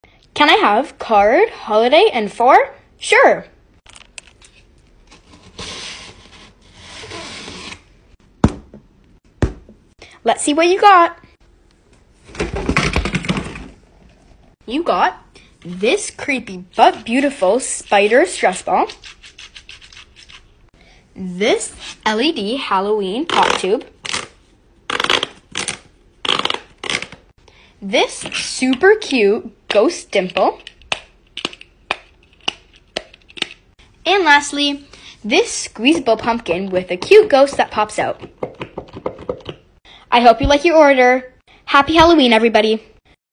Can I have card, holiday, and 4? Sure. Let's see what you got. You got this creepy but beautiful spider stress ball, this LED Halloween pop tube, this super cute ghost dimple, and lastly, this squeezable pumpkin with a cute ghost that pops out. I hope you like your order. Happy Halloween, everybody.